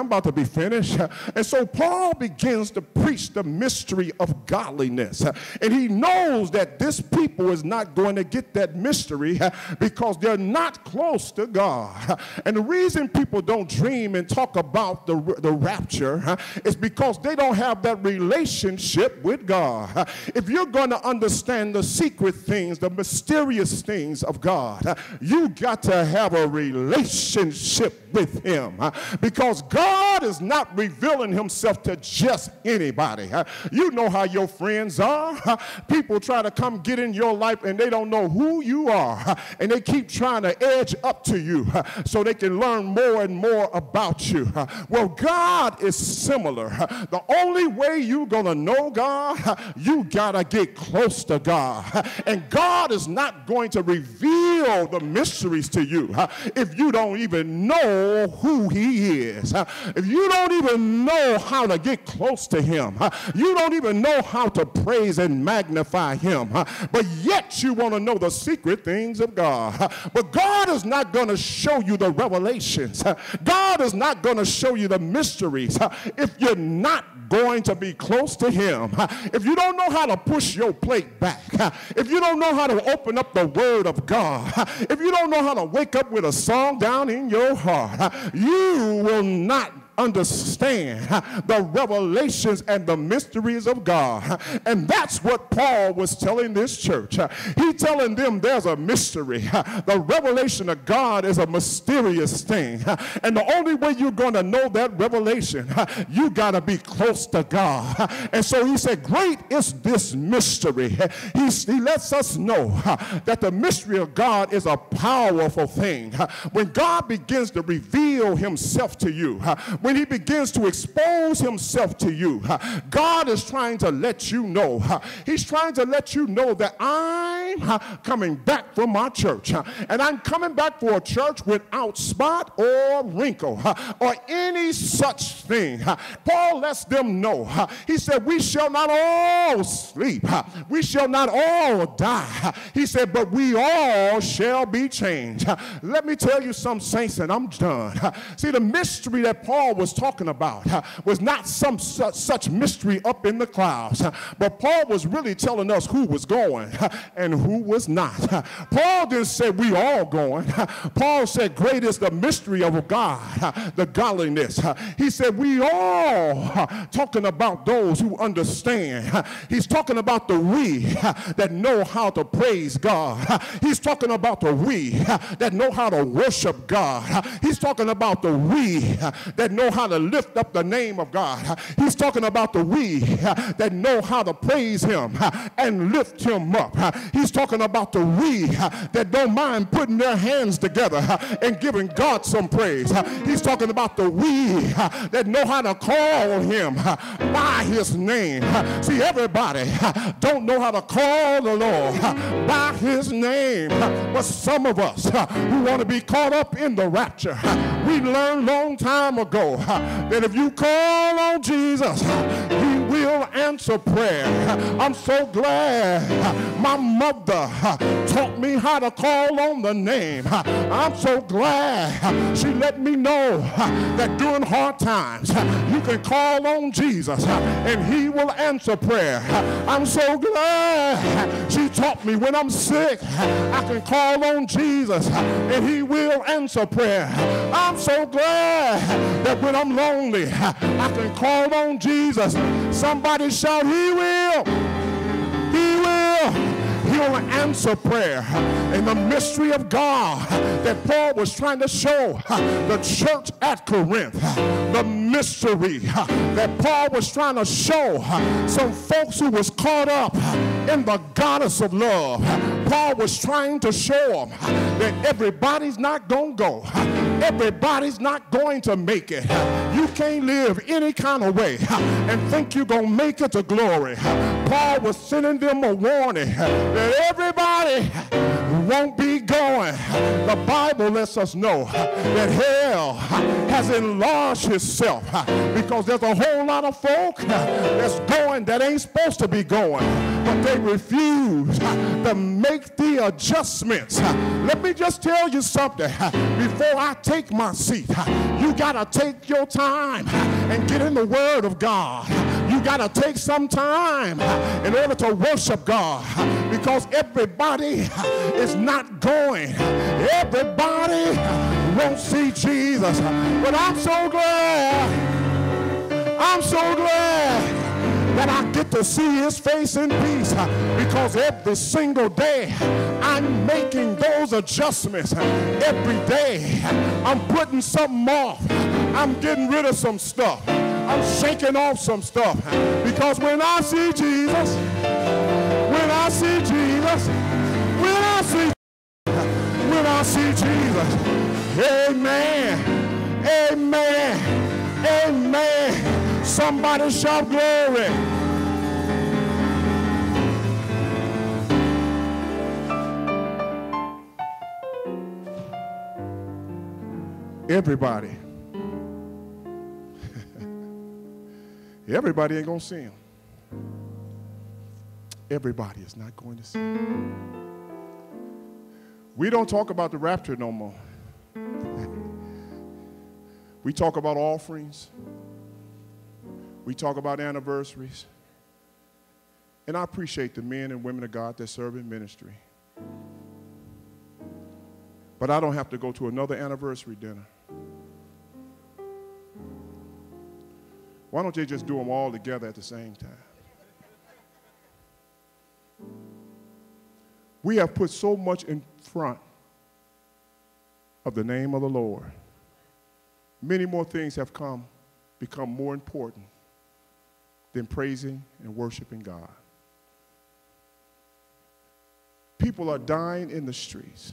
And so Paul begins to preach the mystery of godliness. And he knows that this people is not going to get that mystery because they're not close to God. And the reason people don't dream and talk about the rapture is because they don't have that relationship with God. If you're going to understand the secret things, the mysterious things of God, you got to have a relationship with him, because God is not revealing himself to just anybody. You know how your friends are. People try to come get in your life and they don't know who you are, and they keep trying to edge up to you so they can learn more and more about you. Well, God is similar. The only way you're going to know God, you got to get close to God. And God is not going to reveal the mysteries to you if you don't even know who he is. If you don't even know how to get close to him, you don't even know how to praise and magnify him, but yet you want to know the secret things of God. But God is not going to show you the revelations. God is not going to show you the mysteries if you're not going to be close to him. If you don't know how to push your plate back, if you don't know how to open up the word of God, if you don't know how to wake up with a song down in your heart, you will not understand the revelations and the mysteries of God. And that's what Paul was telling this church. He's telling them there's a mystery. The revelation of God is a mysterious thing. And the only way you're going to know that revelation, you got to be close to God. And so he said, great is this mystery. He lets us know that the mystery of God is a powerful thing. When God begins to reveal himself to you, when he begins to expose himself to you, God is trying to let you know. He's trying to let you know that I'm coming back for my church. And I'm coming back for a church without spot or wrinkle or any such thing. Paul lets them know. He said, we shall not all sleep. We shall not all die. He said, but we all shall be changed. Let me tell you some saints, and I'm done. See, the mystery that Paul was talking about was not some such mystery up in the clouds, but Paul was really telling us who was going and who was not. Paul didn't say we all going. Paul said great is the mystery of God, the godliness. He said we all talking about those who understand. He's talking about the we that know how to praise God. He's talking about the we that know how to worship God. He's talking about the we that know how to lift up the name of God. He's talking about the we that know how to praise him and lift him up. He's talking about the we that don't mind putting their hands together and giving God some praise. He's talking about the we that know how to call him by his name. See, everybody don't know how to call the Lord by his name, but some of us who want to be caught up in the rapture, we learned long time ago that if you call on Jesus, he will answer prayer. I'm so glad my mother taught me how to call on the name. I'm so glad she let me know that during hard times you can call on Jesus and he will answer prayer. I'm so glad she taught me when I'm sick I can call on Jesus and he will answer prayer. I'm so glad that when I'm lonely I can call on Jesus. Somebody shout, he will. He will. He'll answer prayer. And the mystery of God that Paul was trying to show the church at Corinth, the mystery that Paul was trying to show some folks who was caught up in the goddess of love. Paul was trying to show them that everybody's not going to go. Everybody's not going to make it. You can't live any kind of way and think you're going to make it to glory. Paul was sending them a warning that everybody won't be going. The Bible lets us know that hell has enlarged itself because there's a whole lot of folk that's going that ain't supposed to be going, but they refuse to make the adjustments. Let me just tell you something. Before I take my seat, you got to take your time and get in the Word of God. You got to take some time in order to worship God because everybody is not going. Everybody won't see Jesus. But I'm so glad that I get to see his face in peace because every single day I'm making those adjustments. Every day I'm putting something off. I'm getting rid of some stuff. I'm shaking off some stuff because when I see Jesus, when I see Jesus, when I see Jesus, amen, amen, amen. Somebody shout glory. Everybody. Everybody ain't going to see him. Everybody is not going to see him. We don't talk about the rapture no more. We talk about offerings. We talk about anniversaries. And I appreciate the men and women of God that serve in ministry. But I don't have to go to another anniversary dinner. Why don't you just do them all together at the same time? We have put so much in front of the name of the Lord. Many more things have become more important than praising and worshiping God. People are dying in the streets,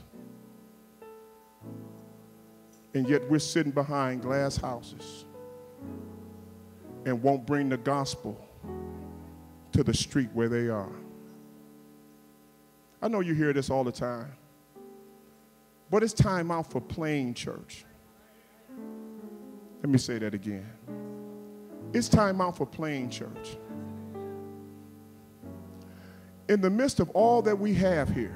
and yet we're sitting behind glass houses and won't bring the gospel to the street where they are. I know you hear this all the time, but it's time out for playing church. Let me say that again. It's time out for playing church. In the midst of all that we have here,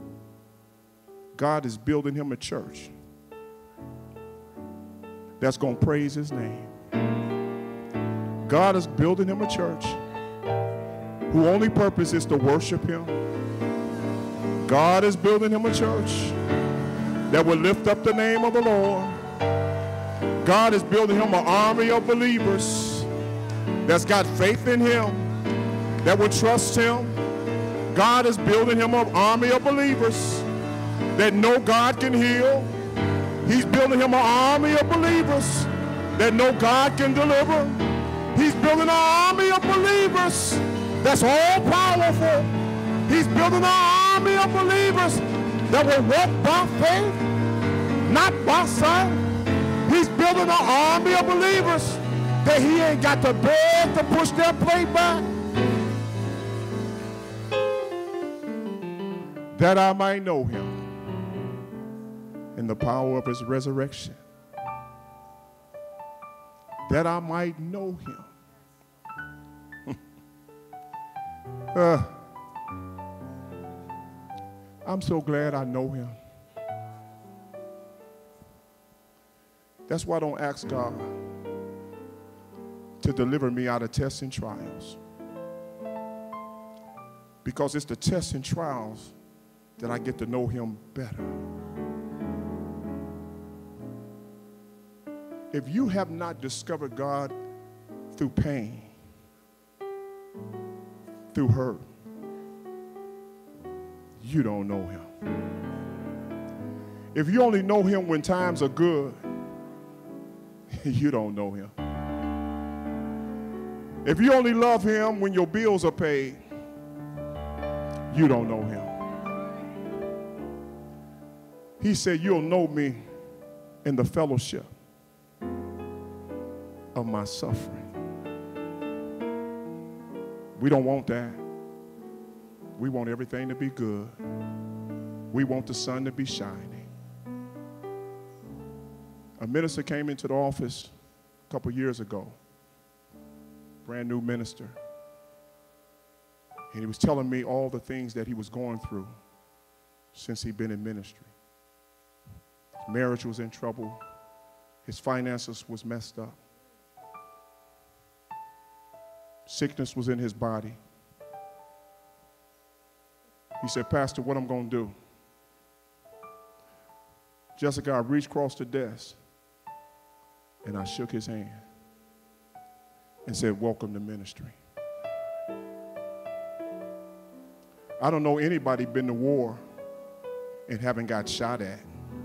God is building him a church that's going to praise his name. God is building him a church whose only purpose is to worship him. God is building him a church that will lift up the name of the Lord. God is building him an army of believers that's got faith in him, that will trust him. God is building him an army of believers that know God can heal. He's building him an army of believers that know God can deliver. He's building an army of believers that's all powerful. He's building an army of believers that will walk by faith, not by sight. He's building an army of believers that he ain't got to beg to push their plate back. That I might know him in the power of his resurrection. That I might know him. I'm so glad I know him. That's why I don't ask God to deliver me out of tests and trials. Because it's the tests and trials that I get to know him better. If you have not discovered God through pain, through hurt, you don't know him. If you only know him when times are good, you don't know him. If you only love him when your bills are paid, you don't know him. He said, you'll know me in the fellowship of my suffering. We don't want that. We want everything to be good. We want the sun to be shining. A minister came into the office a couple years ago, brand new minister, and he was telling me all the things that he was going through since he'd been in ministry. His marriage was in trouble. His finances was messed up. Sickness was in his body. He said, Pastor, what I'm going to do? Jessica, I reached across the desk and I shook his hand and said, welcome to ministry. I don't know anybody been to war and haven't got shot at.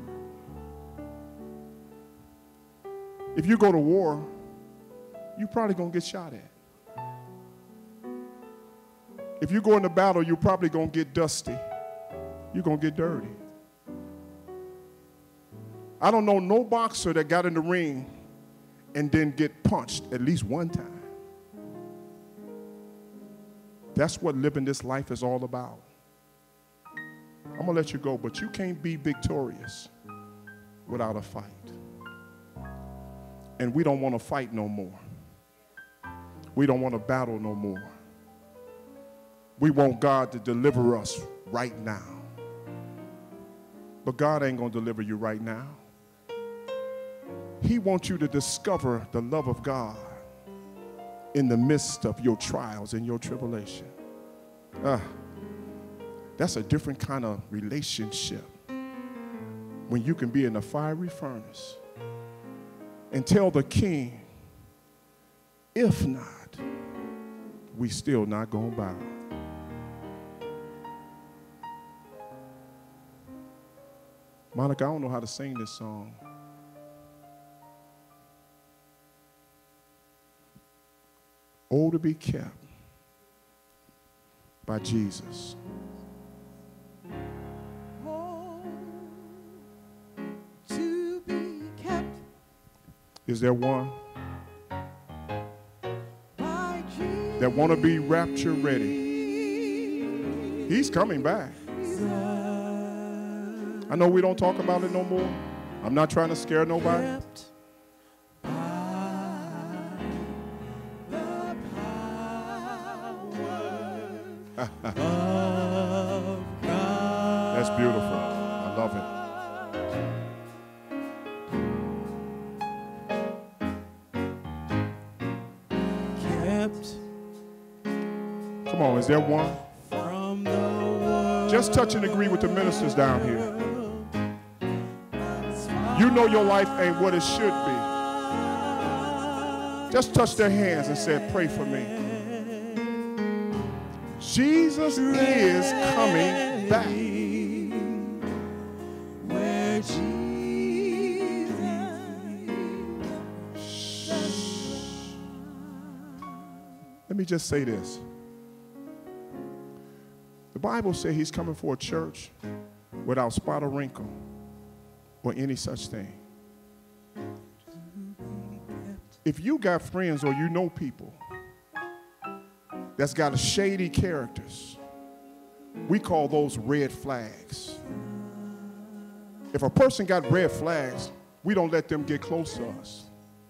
If you go to war, you're probably going to get shot at. If you go into battle, you're probably going to get dusty. You're going to get dirty. I don't know no boxer that got in the ring and didn't get punched at least one time. That's what living this life is all about. I'm going to let you go, but you can't be victorious without a fight. And we don't want to fight no more. We don't want to battle no more. We want God to deliver us right now. But God ain't going to deliver you right now. He wants you to discover the love of God in the midst of your trials and your tribulation. That's a different kind of relationship when you can be in a fiery furnace and tell the king If not, we still not going to bow. Monica, I don't know how to sing this song. Oh, to be kept by Jesus. Oh, to be kept. Is there one By Jesus. that want to be rapture ready? He's coming back. I know we don't talk about it no more. I'm not trying to scare nobody. Kept by the power of God. That's beautiful. I love it. Kept Come on, is there one? from the world. Just touch and agree with the ministers down here. You know your life ain't what it should be. Just touch their hands and say, pray for me. Jesus is coming back. Where Jesus. Let me just say this. The Bible says he's coming for a church without spot or wrinkle or any such thing. If you got friends or you know people that's got shady characters, we call those red flags. If a person got red flags, we don't let them get close to us.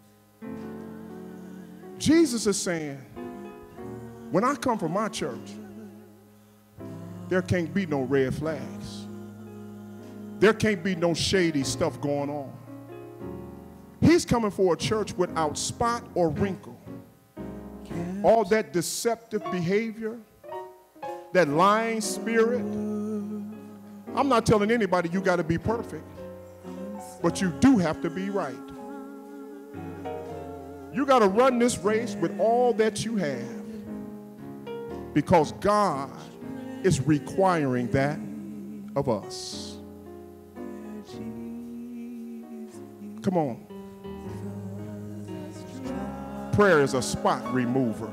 Jesus is saying, when I come from my church, there can't be no red flags. There can't be no shady stuff going on. He's coming for a church without spot or wrinkle. All that deceptive behavior, that lying spirit. I'm not telling anybody you got to be perfect, but you do have to be right. You got to run this race with all that you have, because God is requiring that of us. Come on. Prayer is a spot remover.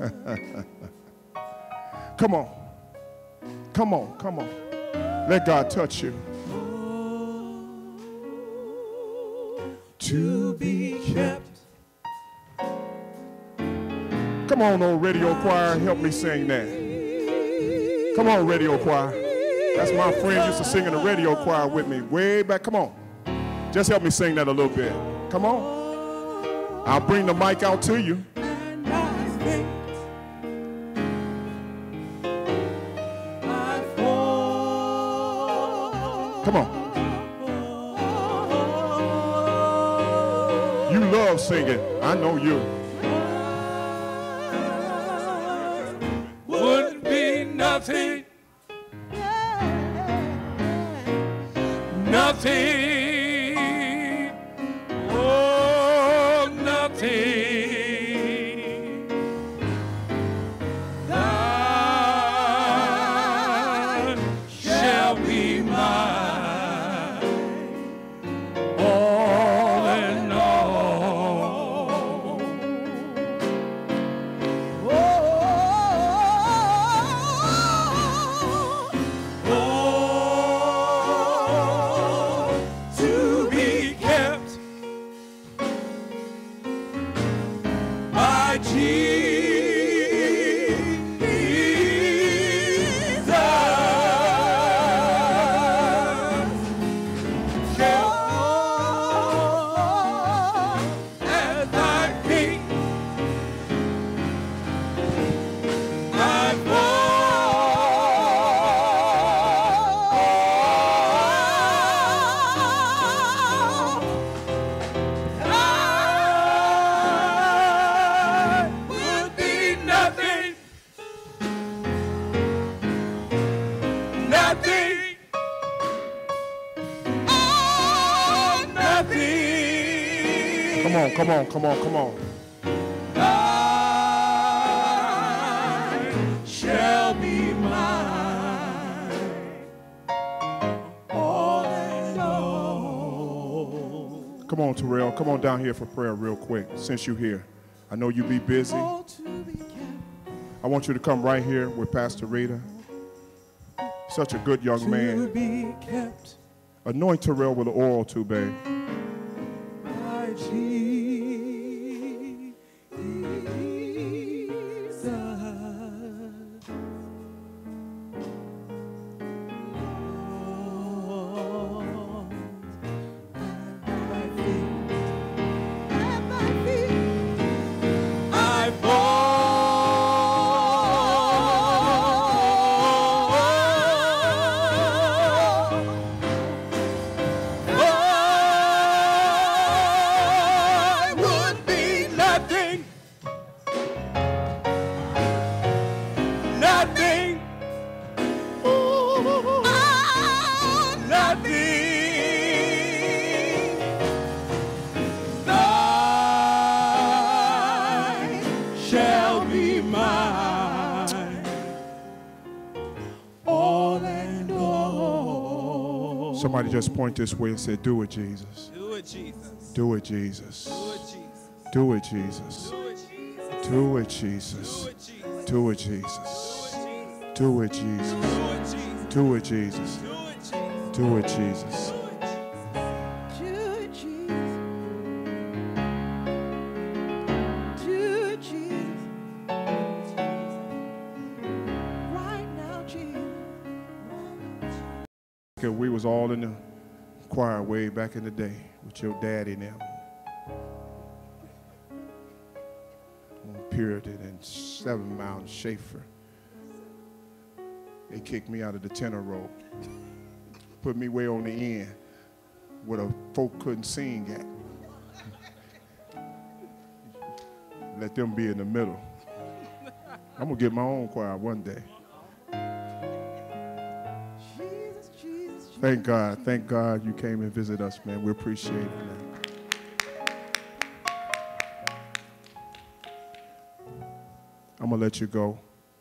Come on. Come on, come on. Let God touch you. To be kept. Come on, old radio choir, help me sing that. Come on, radio choir. That's my friend used to sing in the radio choir with me way back. Come on. Just help me sing that a little bit. Come on. I'll bring the mic out to you. And I think I fall. Come on. You love singing. I know you. Would be nothing, nothing, oh, nothing. Thine shall be mine, all in all. To be kept by Jesus, kept at thy feet, I fall. I would be nothing, nothing, oh, nothing. Come on, come on, come on, come on. I Come on, Terrell. Come on down here for prayer real quick since you're here. I know you be busy. I want you to come right here with Pastor Rita. Such a good young man. Anoint Terrell with the oil too, babe. Somebody just point this way and say, do it, Jesus. Do it, Jesus. Do it, Jesus. Do it, Jesus. Do it, Jesus. Do it, Jesus. Do it, Jesus. Do it, Jesus. Do it, Jesus. We was all in the choir way back in the day with your daddy and them. On Puritan and 7 Mile and Schaefer. They kicked me out of the tenor roll. Put me way on the end where the folk couldn't sing at. Let them be in the middle. I'm going to get my own choir one day. Thank God you came and visited us, man. We appreciate it, man. I'm going to let you go.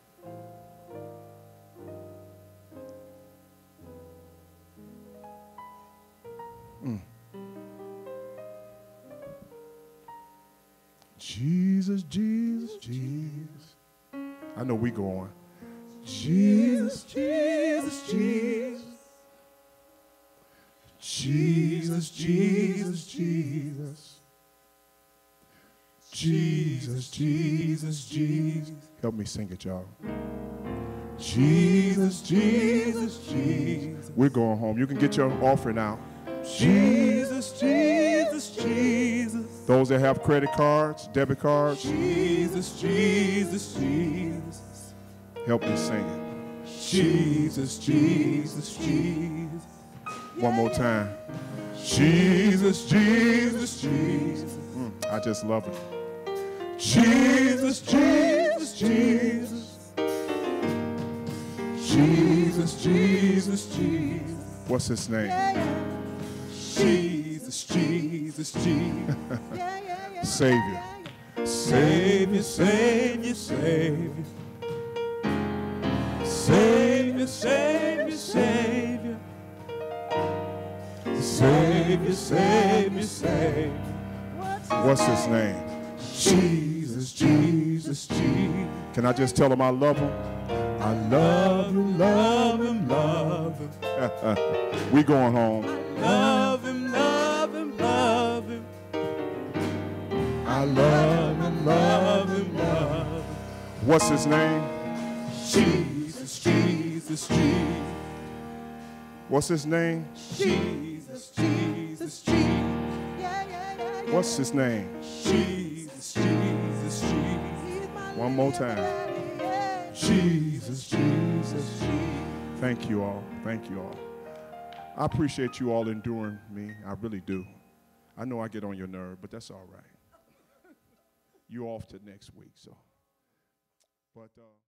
Jesus, Jesus, Jesus. I know we go on. Jesus, Jesus, Jesus. Jesus, Jesus, Jesus. Jesus, Jesus, Jesus. Help me sing it, y'all. Jesus, Jesus, Jesus. We're going home. You can get your offering out. Jesus, Jesus, Jesus. Those that have credit cards, debit cards. Jesus, Jesus, Jesus. Help me sing it. Jesus, Jesus, Jesus. One more time. Jesus, Jesus, Jesus. I just love it. Jesus, Jesus, Jesus. Jesus, Jesus, Jesus. What's his name? Jesus, Jesus, Jesus. Savior. Savior, Savior, Savior. Savior, Savior, Savior. Savior, Savior, Savior. What's his name? Jesus, Jesus, Jesus. Can I just tell him I love him? I love him, love him, love him. We going home. I love him, love him, love him. I love him, love him, love him. What's his name? Jesus, Jesus, Jesus. What's his name? Jesus, Jesus, Jesus. What's his name? Jesus, Jesus, Jesus. One more time. Jesus, Jesus, Jesus. Thank you all. Thank you all. I appreciate you all enduring me. I really do. I know I get on your nerve, but that's all right. You're off to next week, so. But